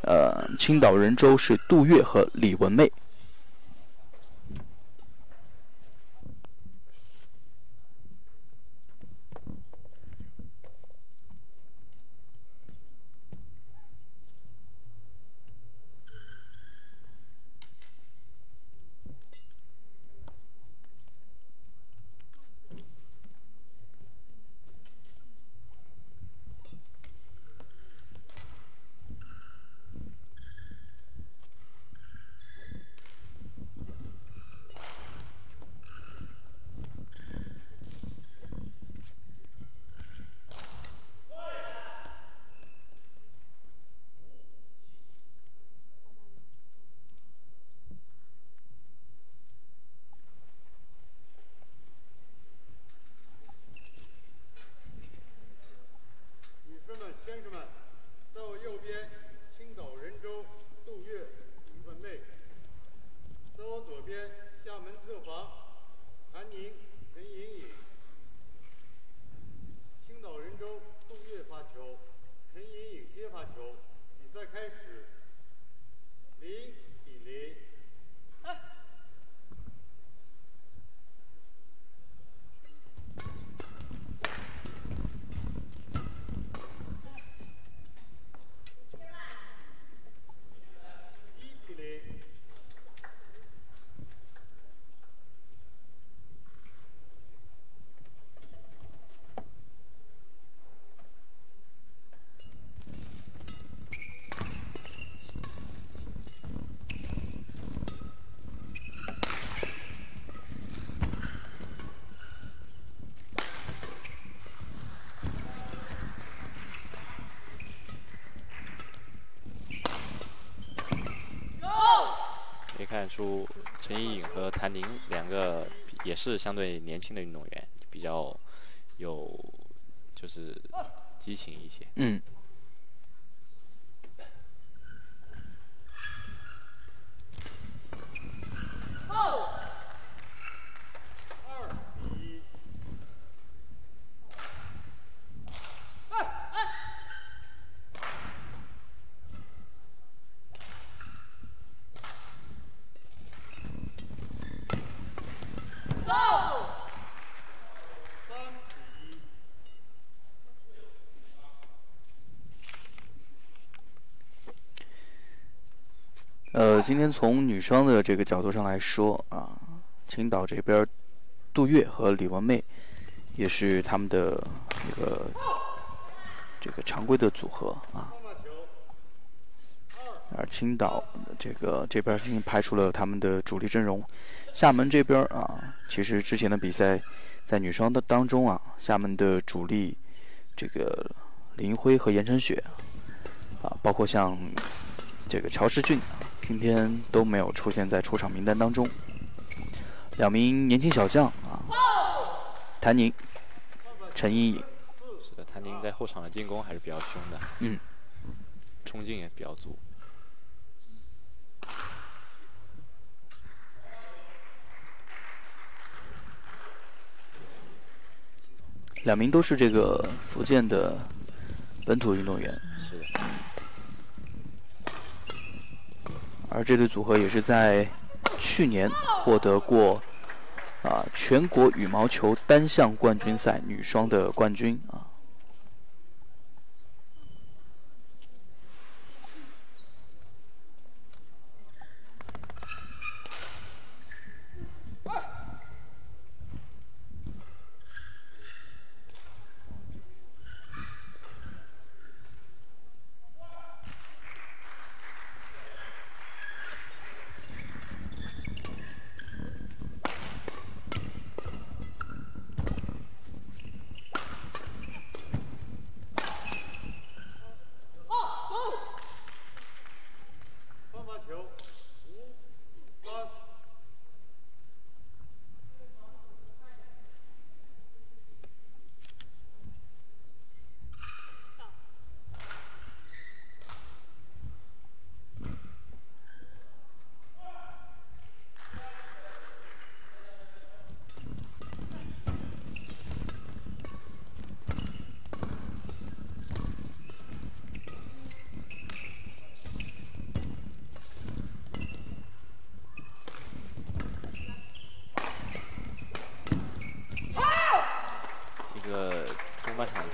青岛人州是杜月和李文媚。 先生们，走右边，青岛人州杜月、李文媚；走左边，厦门特防谭宁、陈莹莹。青岛人州杜月发球，陈莹莹接发球，比赛开始，0-0。 可以看出陈怡颖和谭宁两个也是相对年轻的运动员，比较有就是激情一些。 嗯。今天从女双的这个角度上来说啊，青岛这边杜月和李文媚也是他们的这个常规的组合啊。而青岛这边已经排除了他们的主力阵容。厦门这边啊，其实之前的比赛在女双的当中啊，厦门的主力这个林一辉和言承雪啊，包括像这个乔世俊今天都没有出现在出场名单当中。两名年轻小将啊，谭宁、陈怡颖。 是的，谭宁在后场的进攻还是比较凶的，冲劲也比较足。 两名都是这个福建的本土运动员。 是的。 而这对组合也是在去年获得过全国羽毛球单项冠军赛女双的冠军啊。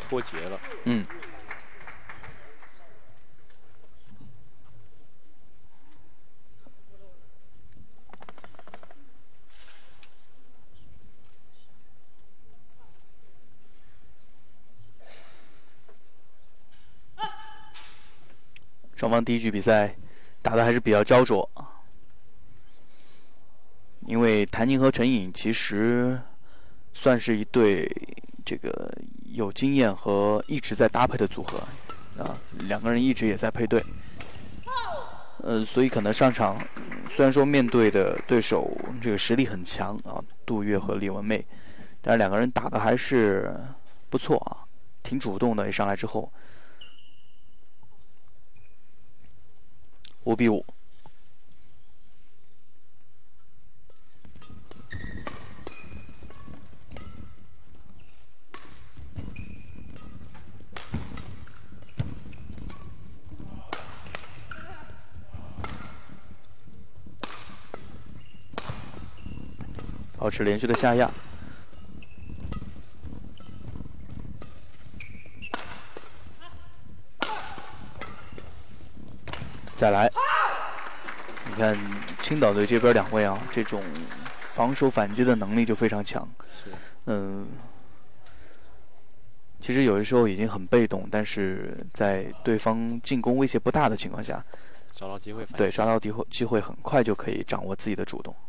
脱节了。 嗯。双方第一局比赛打得还是比较焦灼，因为谭宁和陈颖其实算是一对这个有经验和一直在搭配的组合啊，两个人一直也在配对，所以可能上场虽然说面对的对手这个实力很强啊，杜月和李文媚，但是两个人打的还是不错啊，挺主动的，一上来之后。5-5，保持连续的下压。再来，你看青岛队这边两位啊，这种防守反击的能力就非常强。其实有的时候已经很被动，但是在对方进攻威胁不大的情况下， 找到机会反击， 对，抓到机会很快就可以掌握自己的主动。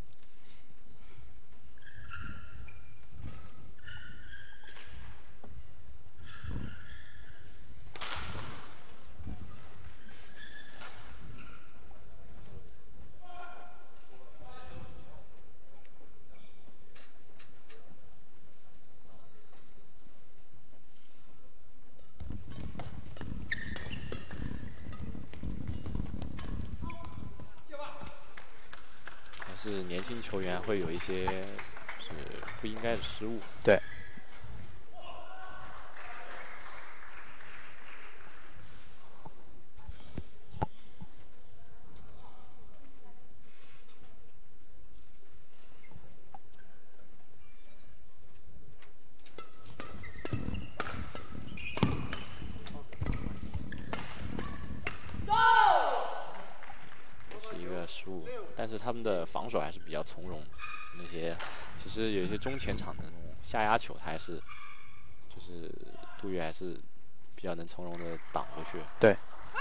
是年轻球员会有一些是不应该的失误。 对。 但是他们的防守还是比较从容，那些其实有一些中前场的那种下压球，他还是就是杜月还是比较能从容的挡过去。 对。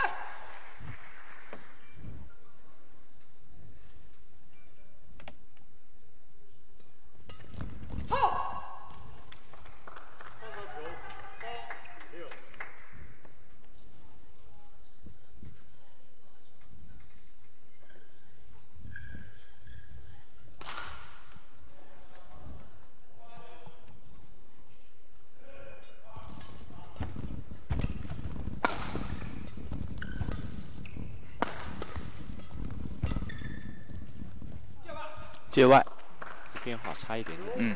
界外， 变化差一点点。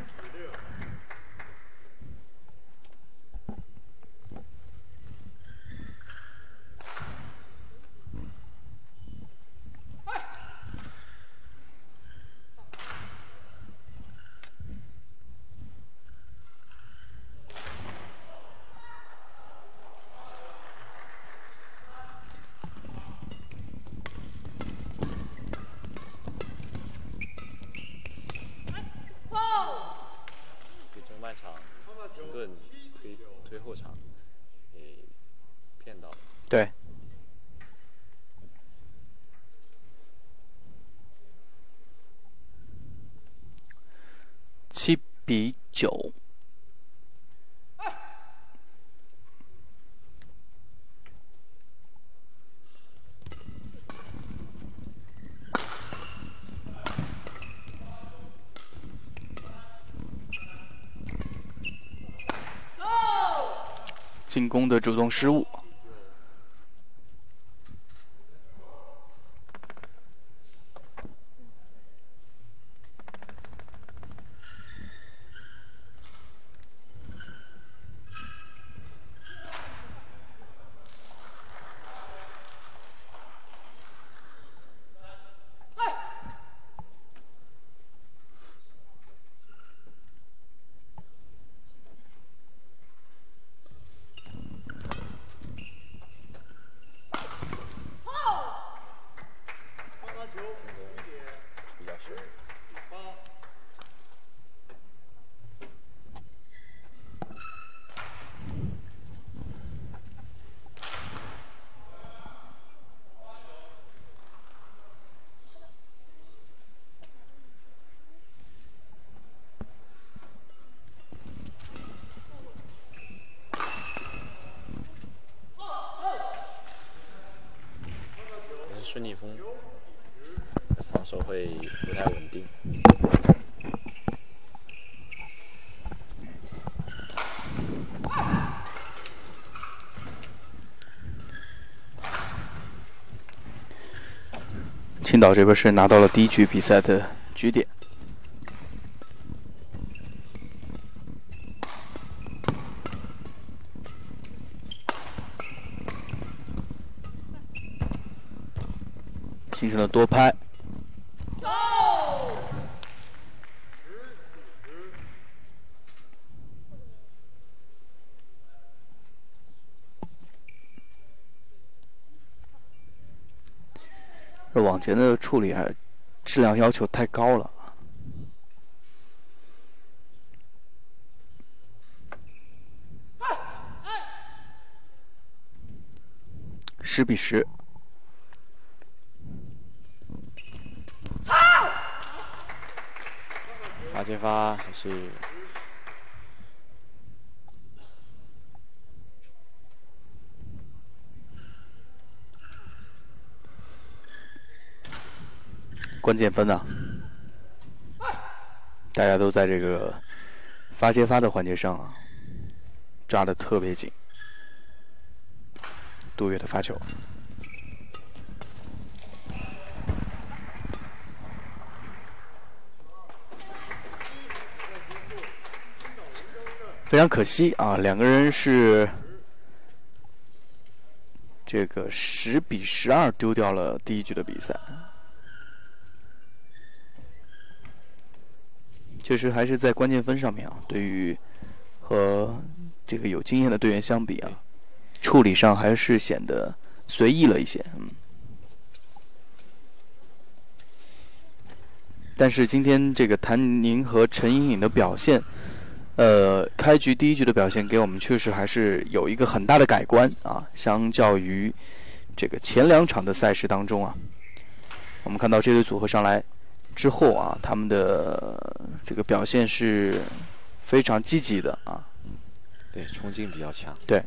推后场，给骗到了。 对。7-9。进攻的主动失误。 顺逆风，防守会不太稳定。 青岛这边是拿到了第一局比赛的局点。形成了多拍。这网前的处理还质量要求太高了。10-10。 发接发还是关键分啊！大家都在这个发接发的环节上啊，抓得特别紧。杜月的发球，非常可惜啊，两个人是这个10-12丢掉了第一局的比赛。确实还是在关键分上面啊，对于和这个有经验的队员相比啊，处理上还是显得随意了一些。但是今天这个谭宁和陈颖颖的表现，开局第一局的表现给我们确实还是有一个很大的改观啊，相较于这个前2场的赛事当中啊，我们看到这对组合上来之后啊，他们的这个表现是非常积极的啊。 对，冲劲比较强。 对。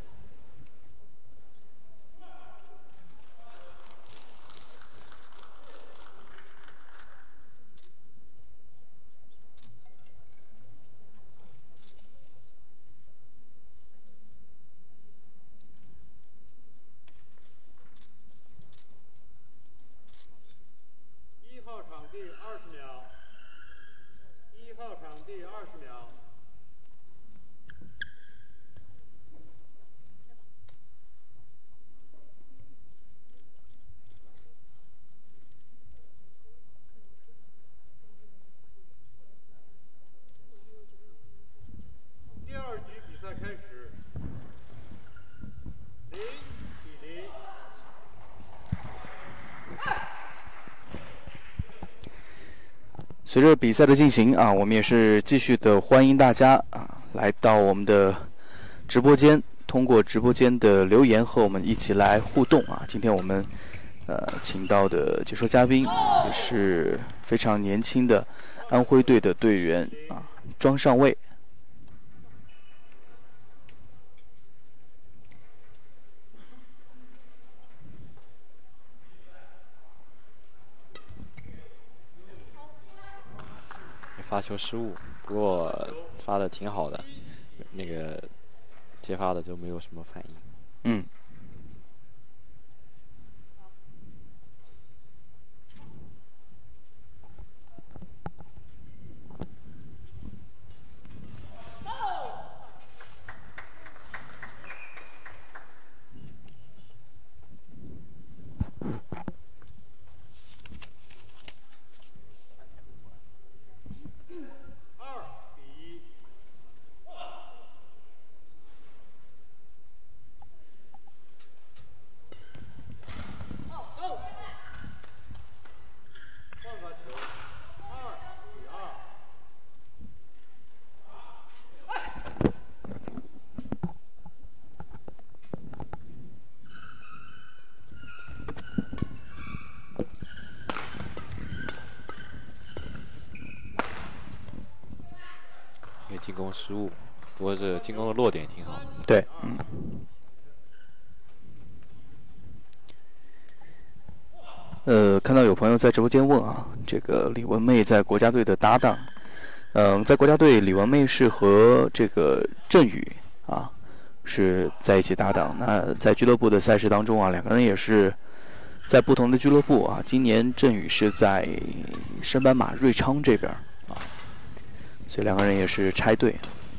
1号场地20秒，1号场地20秒。第2局比赛开始，0-0。 随着比赛的进行啊，我们也是继续的欢迎大家啊来到我们的直播间，通过直播间的留言和我们一起来互动啊。今天我们请到的解说嘉宾也是非常年轻的安徽队的队员啊，庄上卫。 发球失误，不过发的挺好的，那个接发的就没有什么反应。 2-1。换发球，2-2。 一个进攻失误，不过这进攻的落点挺好。 对， 看到有朋友在直播间问啊，这个李文媚在国家队的搭档，在国家队，李文媚是和这个郑宇啊是在一起搭档。那在俱乐部的赛事当中啊，两个人也是在不同的俱乐部啊。今年郑宇是在升班马瑞昌这边啊，所以两个人也是拆队。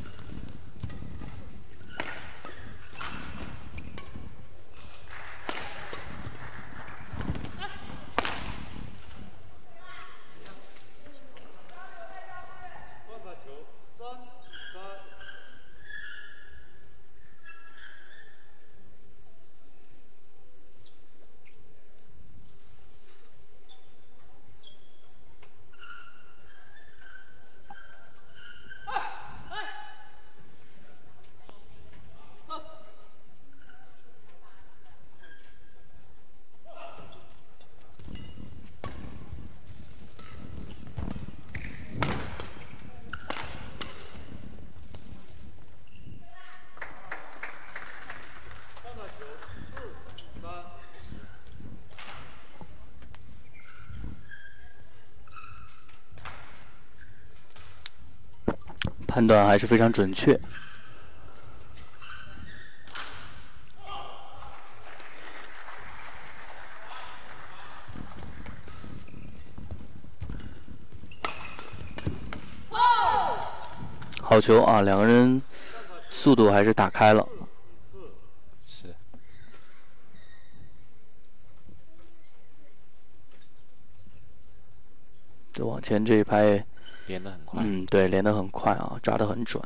判断还是非常准确。好球啊！两个人速度还是打开了。 是。 就往前这一拍。 连得很快。 对，连得很快啊，抓得很准。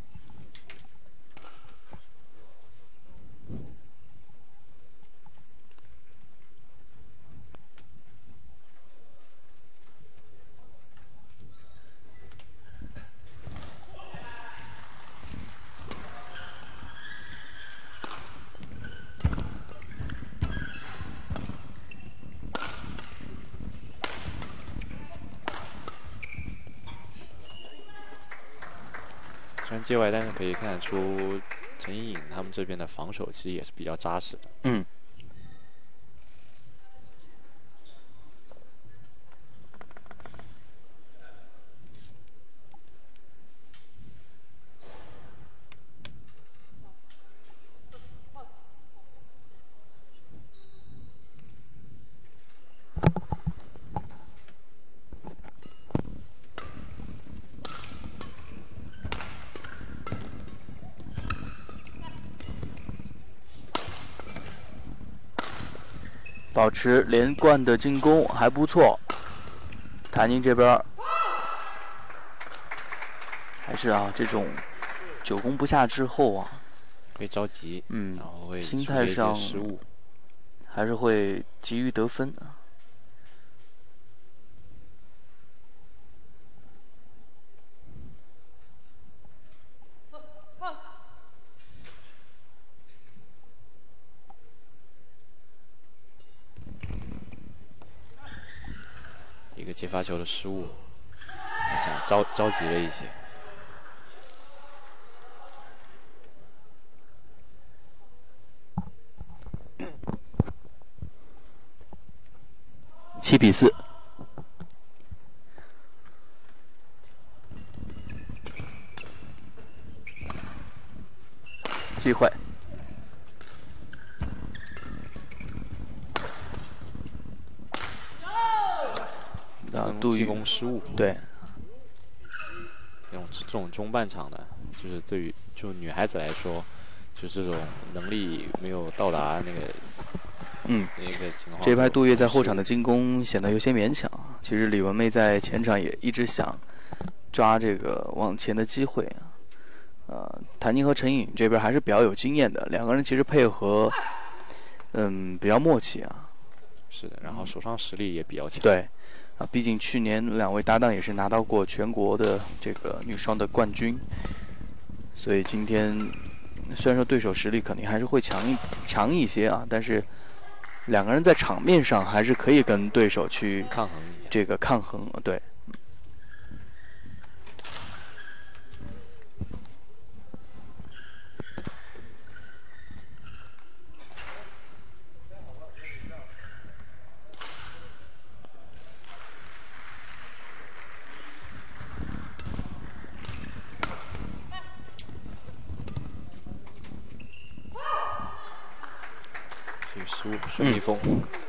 虽然界外，但是可以看得出陈颖颖他们这边的防守其实也是比较扎实的。 保持连贯的进攻还不错，谭宁这边还是啊，这种久攻不下之后啊， 会着急，然后会心态上失误， 还是会急于得分啊。 一个接发球的失误，想着急了一些。 7-4，机会。 进攻失误， 对， 这种中半场的，就是对于女孩子来说，就这种能力没有到达那个，那个情况。 这一拍杜月在后场的进攻显得有些勉强。其实李文媚在前场也一直想抓这个往前的机会谭宁和陈颖这边还是比较有经验的，两个人其实配合，比较默契啊。 是的，然后手上实力也比较强。 对。毕竟去年两位搭档也是拿到过全国的这个女双的冠军，所以今天虽然说对手实力肯定还是会强一些啊，但是两个人在场面上还是可以跟对手去抗衡一下。 这个抗衡，对。 孙蜜蜂。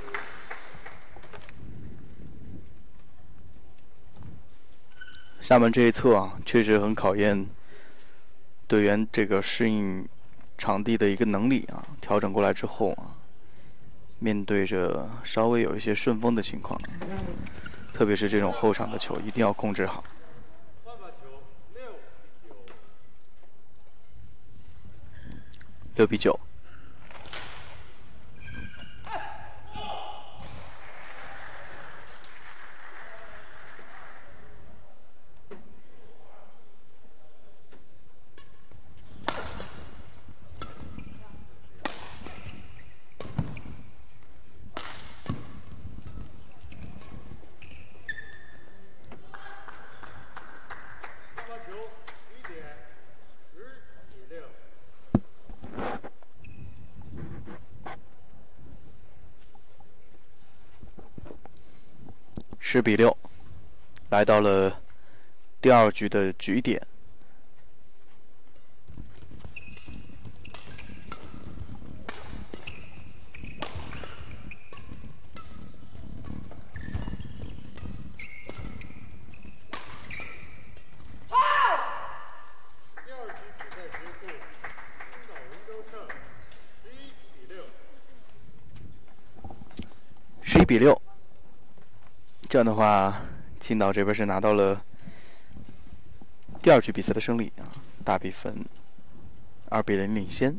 厦门这一侧啊，确实很考验队员这个适应场地的一个能力啊。调整过来之后啊，面对着稍微有一些顺风的情况，特别是这种后场的球，一定要控制好。6-9。10-6，来到了第2局的局点。11-6，这样的话，青岛这边是拿到了第2局比赛的胜利啊，大比分2-0领先。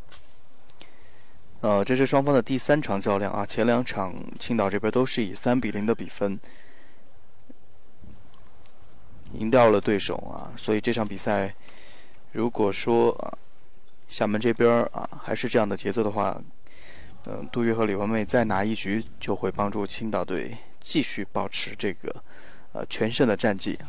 这是双方的第3场较量啊，前2场青岛这边都是以3-0的比分赢掉了对手啊，所以这场比赛如果说厦门这边还是这样的节奏的话，杜月和李文媚再拿1局，就会帮助青岛队继续保持这个全胜的战绩。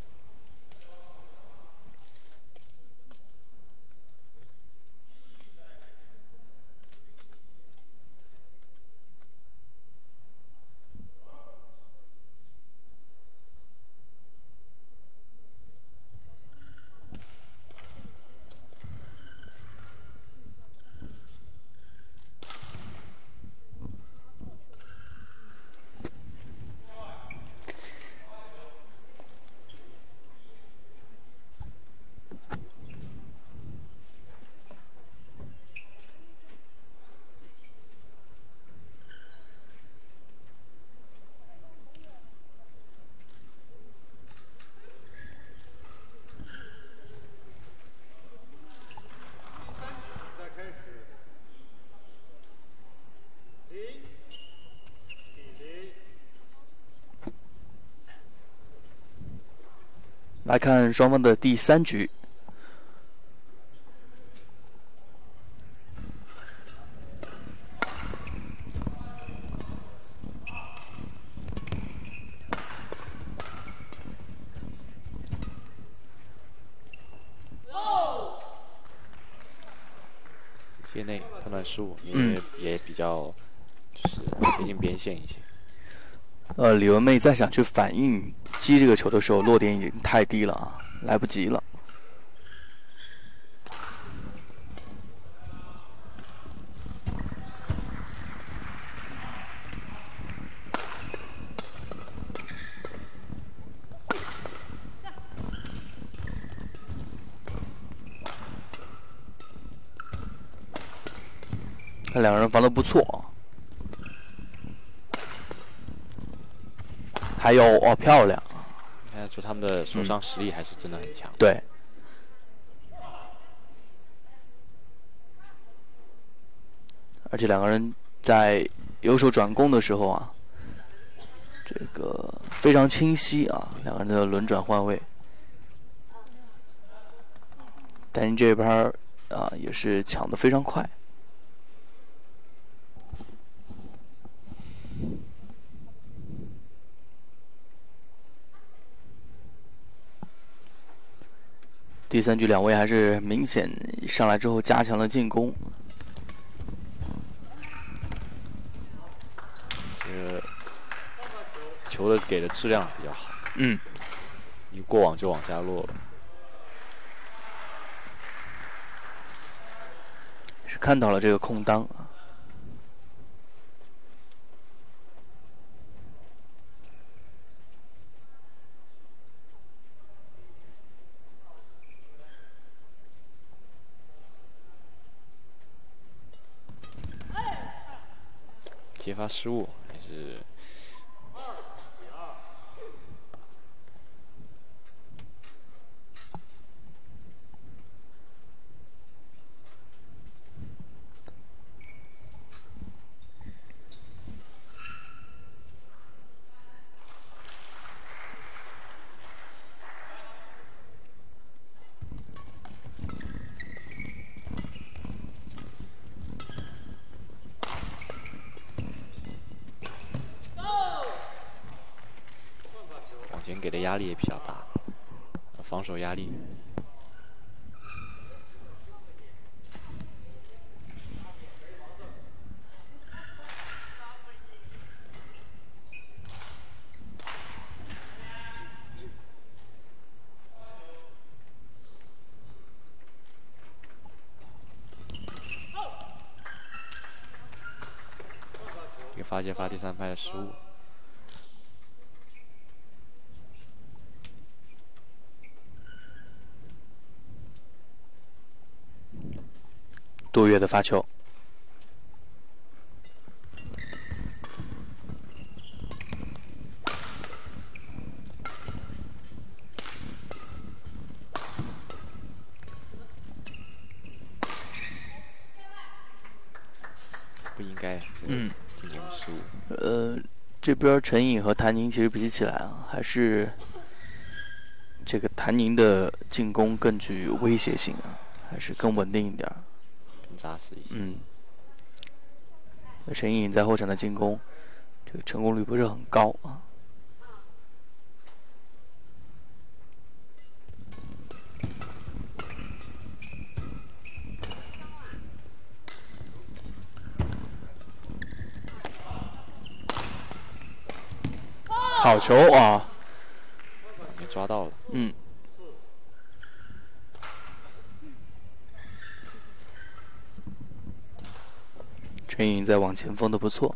来看双方的第3局。 界内判断失误，因为也比较就是贴近边线一些。 李文媚再想去反应击这个球的时候，落点已经太低了啊，来不及了。看两个人防得不错，还有漂亮， 看得出他们的受伤实力还是真的很强。 对，而且两个人在右手转攻的时候啊，这个非常清晰啊，两个人的轮转换位。丹宁这边也是抢得非常快。第3局两位还是明显上来之后加强了进攻。 这个球的给的质量比较好，一过网就往下落了。 是看到了这个空当啊。 接发失误，还是网前给的压力也比较大，防守压力。这个发接发第3拍的失误。 杜月的发球， 不应该，进攻失误。 这边陈颖和谭宁其实比起来啊，还是这个谭宁的进攻更具威胁性啊，还是更稳定一点。 更扎实一些。 那陈颖在后场的进攻，这个成功率不是很高啊。好球啊！ 也抓到了。 陈颖在往前锋的不错。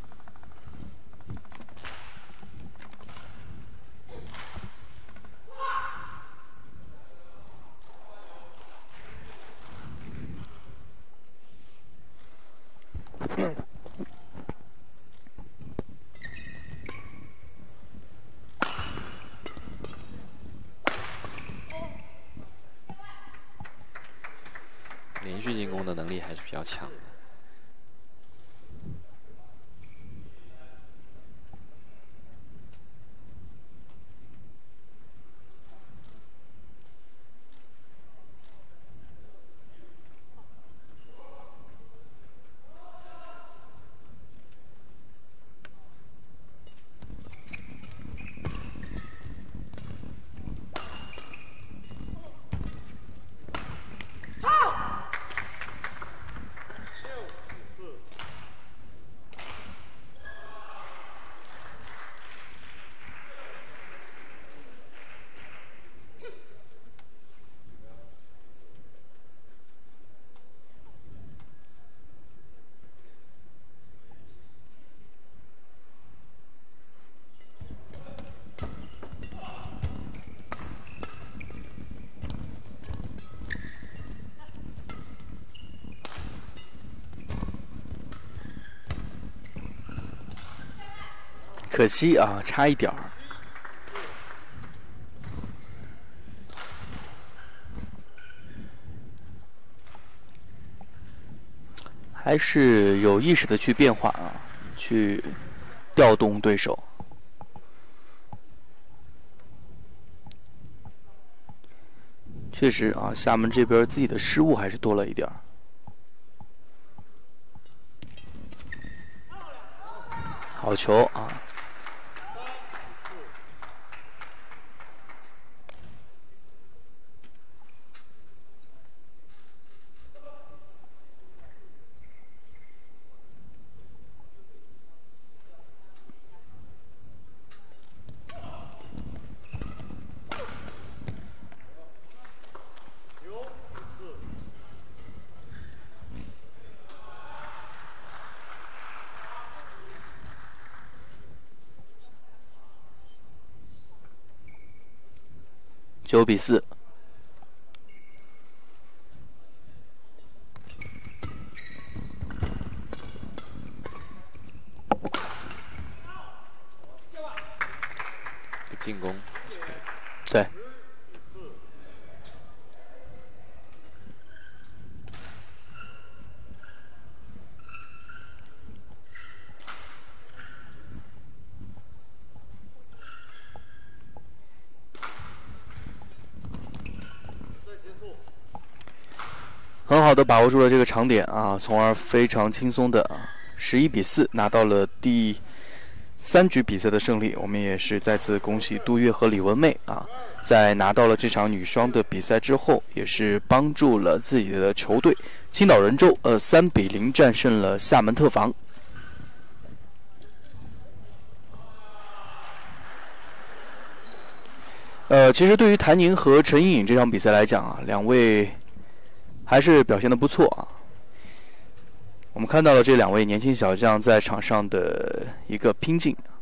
连续进攻的能力还是比较强的。 可惜啊，差一点儿。还是有意识的去变化啊，去调动对手。确实啊，厦门这边自己的失误还是多了一点儿。好球啊！9-4。 进攻是可以。 对。很好的把握住了这个长点啊，从而非常轻松的11-4拿到了第3局比赛的胜利。我们也是再次恭喜杜月和李文媚啊，在拿到了这场女双的比赛之后，也是帮助了自己的球队青岛人州3-0战胜了厦门特防。其实对于谭宁和陈颖颖这场比赛来讲啊，两位还是表现得不错啊。我们看到了这两位年轻小将在场上的一个拼劲。